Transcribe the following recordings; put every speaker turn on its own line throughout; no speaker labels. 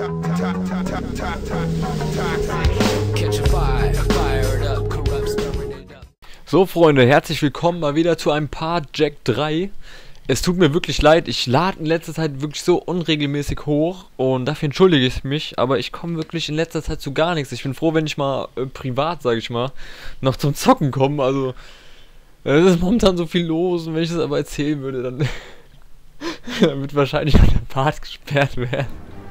So Freunde, herzlich willkommen mal wieder zu einem Part Jack 3. Es tut mir wirklich leid, ich lade in letzter Zeit wirklich so unregelmäßig hoch und dafür entschuldige ich mich, aber ich komme wirklich in letzter Zeit zu gar nichts. Ich bin froh, wenn ich mal privat, sage ich mal, noch zum Zocken komme. Also, es ist momentan so viel los und wenn ich das aber erzählen würde, dann, dann wird wahrscheinlich auch der Part gesperrt werden.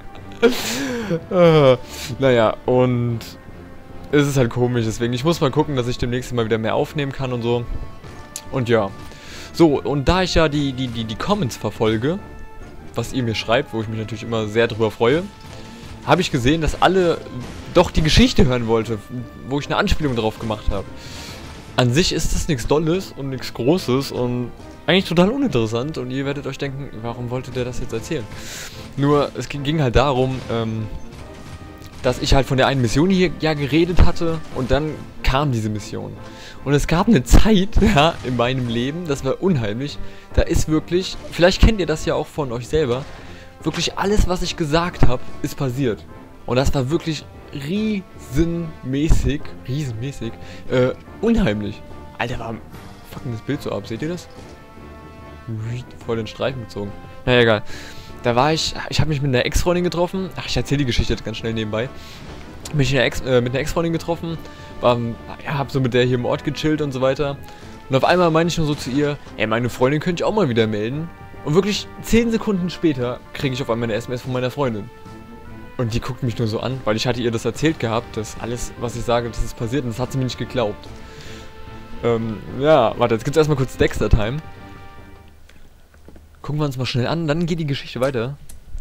Naja, und es ist halt komisch, deswegen, ich muss mal gucken, dass ich demnächst mal wieder mehr aufnehmen kann und so. Und ja. So, und da ich ja die Comments verfolge, was ihr mir schreibt, wo ich mich natürlich immer sehr drüber freue, habe ich gesehen, dass alle doch die Geschichte hören wollte, wo ich eine Anspielung drauf gemacht habe. An sich ist das nichts Dolles und nichts Großes und eigentlich total uninteressant und ihr werdet euch denken, warum wollte der das jetzt erzählen? Nur, es ging halt darum, dass ich halt von der einen Mission hier ja geredet hatte und dann kam diese Mission. Und es gab eine Zeit, ja, in meinem Leben, das war unheimlich, da ist wirklich, vielleicht kennt ihr das ja auch von euch selber, wirklich alles, was ich gesagt habe, ist passiert. Und das war wirklich riesenmäßig, unheimlich. Alter, war fucking das Bild so ab, seht ihr das? Voll den Streifen gezogen. Naja, egal. Da war ich habe mich mit einer Ex-Freundin getroffen. Ach, ich erzähle die Geschichte jetzt ganz schnell nebenbei. Mich mit einer Ex-Freundin getroffen. Hab so mit der hier im Ort gechillt und so weiter. Und auf einmal meine ich nur so zu ihr, ey, meine Freundin könnte ich auch mal wieder melden. Und wirklich 10 Sekunden später kriege ich auf einmal eine SMS von meiner Freundin. Und die guckt mich nur so an, weil ich hatte ihr das erzählt gehabt, dass alles, was ich sage, das ist passiert. Und das hat sie mir nicht geglaubt. Ja, warte, jetzt gibt's erstmal kurz Dexter-Time. Gucken wir uns mal schnell an, dann geht die Geschichte weiter.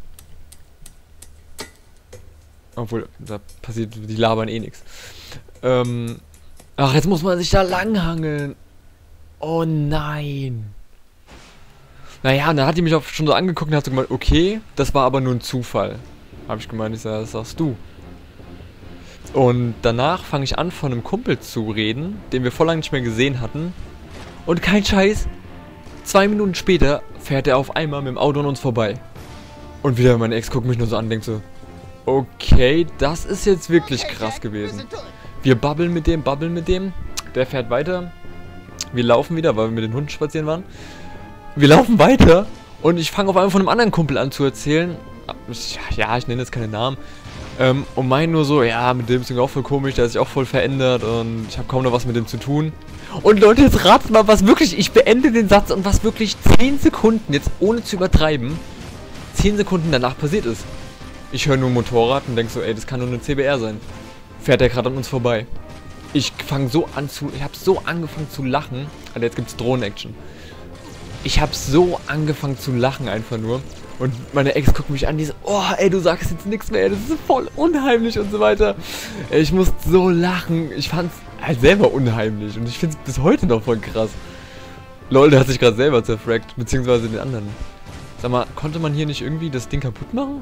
Obwohl, da passiert, die labern eh nichts. Ach, jetzt muss man sich da langhangeln. Oh nein. Naja, und dann hat die mich auch schon so angeguckt und hat so gemeint, okay, das war aber nur ein Zufall. Habe ich gemeint, ich sage, das sagst du. Und danach fange ich an, von einem Kumpel zu reden, den wir voll lang nicht mehr gesehen hatten. Und kein Scheiß, 2 Minuten später fährt er auf einmal mit dem Auto an uns vorbei. Und wieder meine Ex guckt mich nur so an und denkt so, okay, das ist jetzt wirklich krass gewesen. Wir babbeln mit dem, der fährt weiter. Wir laufen wieder, weil wir mit den Hunden spazieren waren. Wir laufen weiter und ich fange auf einmal von einem anderen Kumpel an zu erzählen. Ja, ich nenne jetzt keine Namen. Und meine nur so, ja, mit dem ist irgendwie auch voll komisch, der hat sich auch voll verändert und ich habe kaum noch was mit dem zu tun. Und Leute, jetzt ratet mal, was wirklich, ich beende den Satz und was wirklich 10 Sekunden, jetzt ohne zu übertreiben, 10 Sekunden danach passiert ist. Ich höre nur ein Motorrad und denke so, ey, das kann nur eine CBR sein. Fährt der gerade an uns vorbei. Ich habe so angefangen zu lachen. Alter, jetzt gibt's Drohnen-Action. Ich habe so angefangen zu lachen einfach nur. Und meine Ex guckt mich an, die so, oh, ey, du sagst jetzt nichts mehr, das ist voll unheimlich und so weiter. Ey, ich musste so lachen. Ich fand's halt selber unheimlich und ich find's bis heute noch voll krass. Lol, der hat sich gerade selber zerfrackt, beziehungsweise den anderen. Sag mal, konnte man hier nicht irgendwie das Ding kaputt machen?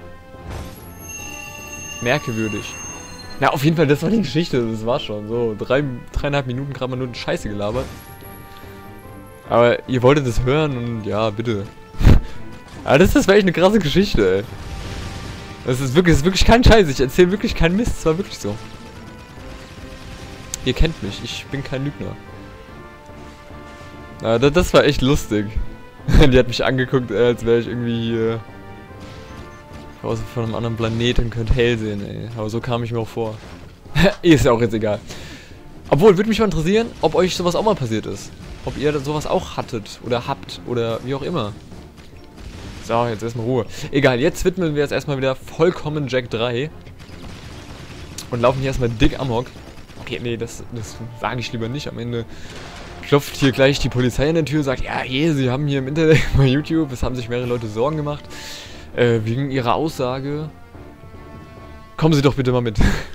Merkwürdig. Na, auf jeden Fall, das war die Geschichte, das war schon. So, 3,5 Minuten gerade mal nur Scheiße gelabert. Aber ihr wolltet es hören und ja, bitte. Aber das war echt eine krasse Geschichte, ey. Das ist wirklich kein Scheiß, ich erzähle wirklich keinen Mist, es war wirklich so. Ihr kennt mich, ich bin kein Lügner. Aber das war echt lustig. Die hat mich angeguckt, als wäre ich irgendwie hier von einem anderen Planeten und könnte hell sehen, ey. Aber so kam ich mir auch vor. Ist ja auch jetzt egal. Obwohl, würde mich mal interessieren, ob euch sowas auch mal passiert ist. Ob ihr sowas auch hattet oder habt oder wie auch immer. So, jetzt erstmal Ruhe. Egal, jetzt widmen wir jetzt erstmal wieder vollkommen Jack 3. Und laufen hier erstmal dick amok. Okay, nee, das sage ich lieber nicht. Am Ende klopft hier gleich die Polizei an der Tür und sagt, ja, hier, sie haben hier im Internet bei YouTube, es haben sich mehrere Leute Sorgen gemacht. Wegen ihrer Aussage. Kommen Sie doch bitte mal mit.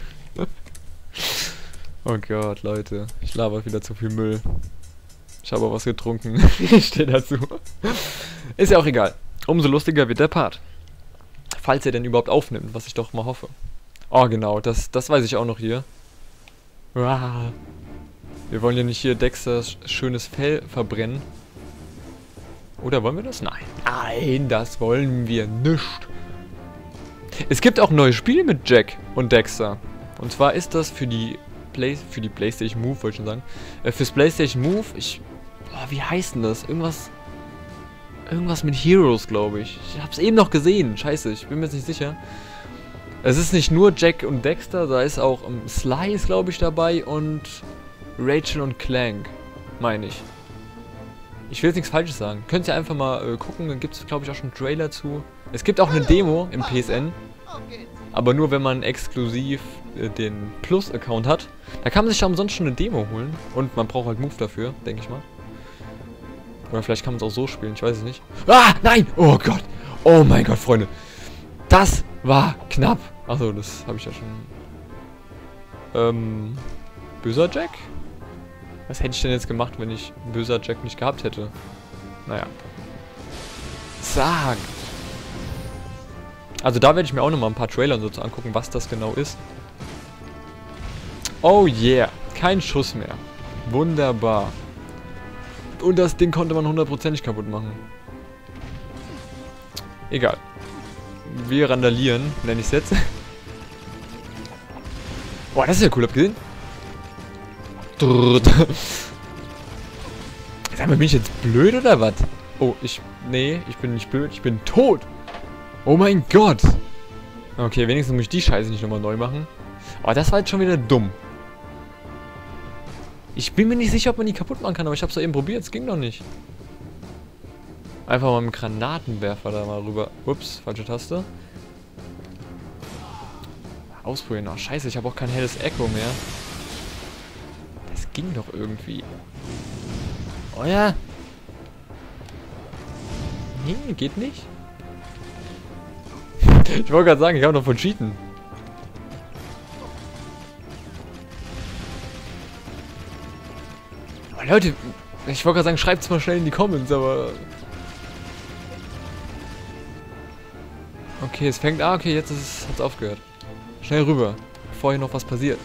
Oh Gott, Leute. Ich laber wieder zu viel Müll. Ich habe auch was getrunken. Ich stehe dazu. Ist ja auch egal. Umso lustiger wird der Part. Falls er denn überhaupt aufnimmt, was ich doch mal hoffe. Oh genau, das weiß ich auch noch hier. Wir wollen ja nicht hier Dexters schönes Fell verbrennen. Oder wollen wir das? Nein. Nein, das wollen wir nicht. Es gibt auch ein neues Spiel mit Jack und Dexter. Und zwar ist das für die PlayStation Move, wollte ich schon sagen. Fürs PlayStation Move, wie heißt denn das? Irgendwas mit Heroes, glaube ich. Ich hab's eben noch gesehen. Scheiße, ich bin mir jetzt nicht sicher. Es ist nicht nur Jack und Dexter, da ist auch Sly ist, glaube ich, dabei und Rachel und Clank, meine ich. Ich will jetzt nichts Falsches sagen. Könnt ihr einfach mal gucken, dann gibt es, glaube ich, auch schon einen Trailer zu. Es gibt auch eine Demo im PSN, aber nur, wenn man exklusiv den Plus-Account hat. Da kann man sich ja umsonst schon eine Demo holen und man braucht halt Move dafür, denke ich mal. Oder vielleicht kann man es auch so spielen, ich weiß es nicht. Ah, nein! Oh Gott! Oh mein Gott, Freunde! Das war knapp! Achso, das habe ich ja schon. Böser Jack? Was hätte ich denn jetzt gemacht, wenn ich böser Jack nicht gehabt hätte? Naja. Zack! Also da werde ich mir auch nochmal ein paar Trailer und so angucken, was das genau ist. Oh yeah! Kein Schuss mehr. Wunderbar. Und das Ding konnte man 100% kaputt machen. Egal. Wir randalieren, nenne ich es jetzt. Boah, das ist ja cool, habt ihr gesehen? Sag mal, bin ich jetzt blöd oder was? Oh, nee, ich bin nicht blöd, ich bin tot. Oh mein Gott. Okay, wenigstens muss ich die Scheiße nicht nochmal neu machen. Aber das war jetzt schon wieder dumm. Ich bin mir nicht sicher, ob man die kaputt machen kann, aber ich hab's doch eben probiert, es ging doch nicht. Einfach mal mit dem Granatenwerfer da mal rüber. Ups, falsche Taste. Ausprobieren. Ach, scheiße, ich habe auch kein helles Echo mehr. Das ging doch irgendwie. Oh ja. Nee, geht nicht. Ich wollte gerade sagen, ich habe noch von Cheaten. Aber Leute, ich wollte gerade sagen, schreibt es mal schnell in die Comments, aber... Okay, es fängt... Ah, okay, jetzt hat es aufgehört. Schnell rüber, bevor hier noch was passiert.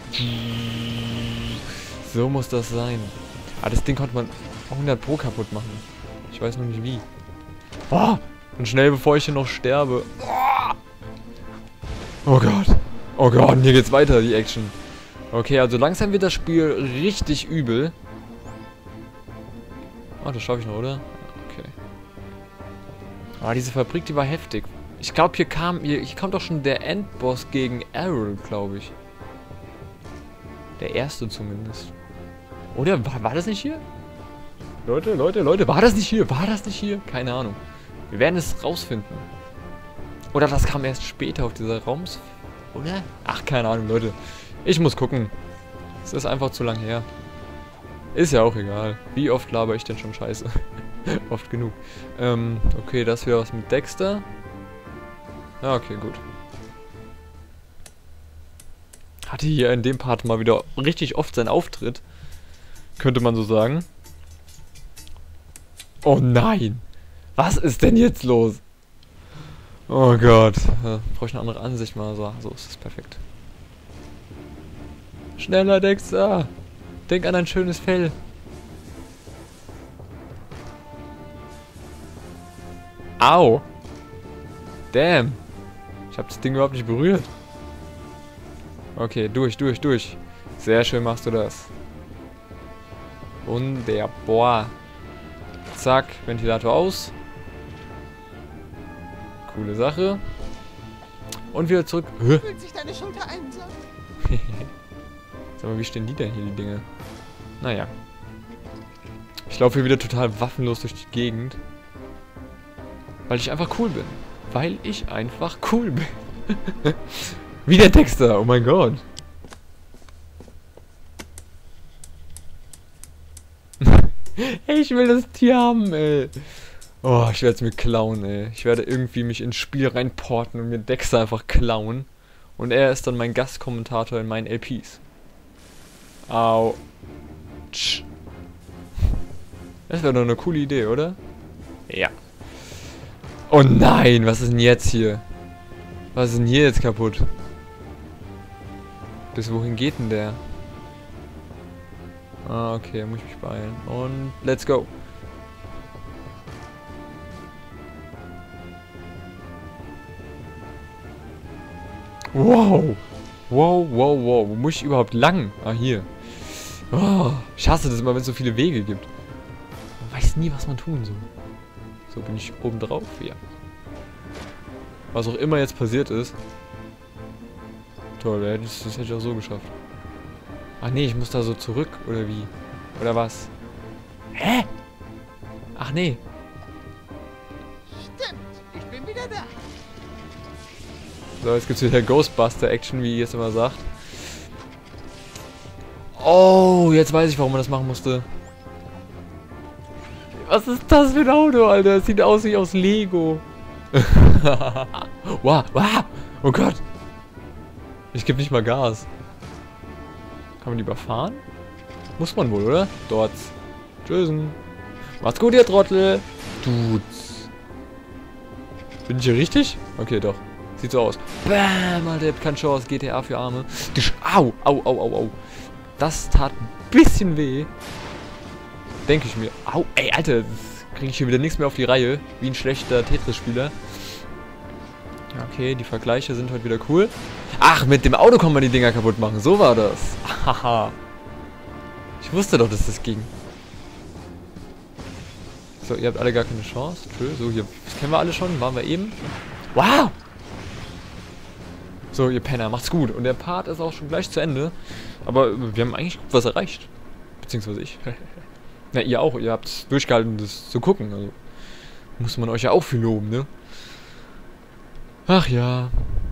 So muss das sein. Ah, das Ding konnte man 100 Pro kaputt machen. Ich weiß noch nicht wie. Oh, und schnell, bevor ich hier noch sterbe. Oh Gott. Oh Gott, und hier geht's weiter, die Action. Okay, also langsam wird das Spiel richtig übel. Oh, das schaffe ich noch, oder? Okay. Ah, diese Fabrik, die war heftig. Ich glaube, hier kommt doch schon der Endboss gegen Errol, glaube ich. Der erste zumindest. Oder? War das nicht hier? Leute, war das nicht hier? War das nicht hier? Keine Ahnung. Wir werden es rausfinden. Oder das kam erst später auf dieser Raums... Oder? Ach, keine Ahnung, Leute. Ich muss gucken. Es ist einfach zu lang her. Ist ja auch egal. Wie oft laber ich denn schon Scheiße? Oft genug. Okay, das wäre was mit Dexter. Ja, okay, gut. Hatte hier in dem Part mal wieder richtig oft seinen Auftritt. Könnte man so sagen. Oh nein! Was ist denn jetzt los? Oh Gott. Brauche ich eine andere Ansicht mal. So ist es perfekt. Schneller, Dexter! Denk an ein schönes Fell. Au! Damn! Ich habe das Ding überhaupt nicht berührt. Okay, durch. Sehr schön machst du das. Wunderbar. Zack, Ventilator aus. Coole Sache. Und wieder zurück.
Fühlt sich deine Schulter einsam?
Sag mal, wie stehen die denn hier, die Dinge? Naja. Ich laufe hier wieder total waffenlos durch die Gegend. Weil ich einfach cool bin. Weil ich einfach cool bin. Wie der Dexter, oh mein Gott. Ey, ich will das Tier haben, ey. Oh, ich werde es mir klauen, ey. Ich werde irgendwie mich ins Spiel reinporten und mir Dexter einfach klauen. Und er ist dann mein Gastkommentator in meinen LPs. Au. Tsch. Das wäre doch eine coole Idee, oder? Ja. Oh nein, was ist denn jetzt hier? Was ist denn hier jetzt kaputt? Bis wohin geht denn der? Ah, okay, muss ich mich beeilen. Und let's go. Wow. Wow, wow, wow. Wo muss ich überhaupt lang? Ah, hier. Oh, ich hasse das immer, wenn es so viele Wege gibt. Man weiß nie, was man tun soll. So, bin ich oben drauf? Ja. Was auch immer jetzt passiert ist. Toll, das hätte ich auch so geschafft. Ach nee, ich muss da so zurück, oder wie? Oder was? Hä? Ach nee.
Stimmt, ich bin wieder da.
So, jetzt gibt's wieder Ghostbuster-Action, wie ihr es immer sagt. Oh, jetzt weiß ich, warum man das machen musste. Was ist das für ein Auto, Alter? Das sieht aus wie aus Lego. Wow, wow. Oh Gott. Ich gebe nicht mal Gas. Kann man die überfahren? Muss man wohl, oder? Dort. Tschüss. Macht's gut, ihr Trottel. Dudes. Bin ich hier richtig? Okay, doch. Sieht so aus. Bam, Alter, ihr habt keine Chance. GTA für Arme. Au, au, au, au, au. Das tat ein bisschen weh. Denke ich mir. Au, ey, Alter, das kriege ich hier wieder nichts mehr auf die Reihe. Wie ein schlechter Tetris-Spieler. Okay, die Vergleiche sind heute wieder cool. Ach, mit dem Auto kann man die Dinger kaputt machen. So war das. Haha. Ich wusste doch, dass das ging. So, ihr habt alle gar keine Chance. Schön. So, hier. Das kennen wir alle schon. Waren wir eben. Wow! So, ihr Penner, macht's gut. Und der Part ist auch schon gleich zu Ende. Aber wir haben eigentlich gut was erreicht. Beziehungsweise ich. Na, ihr auch. Ihr habt durchgehalten, das zu gucken. Also, muss man euch ja auch für loben, ne? Ach ja.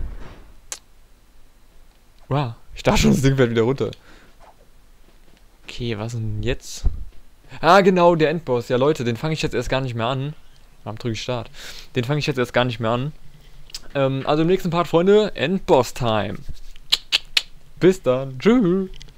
Wow. Ich dachte schon, das Ding fällt wieder runter. Okay, was denn jetzt? Ah, genau, der Endboss. Ja, Leute, den fange ich jetzt erst gar nicht mehr an. Warum drücke ich Start? Den fange ich jetzt erst gar nicht mehr an. Also im nächsten Part, Freunde, Endboss-Time. Bis dann. Tschüss.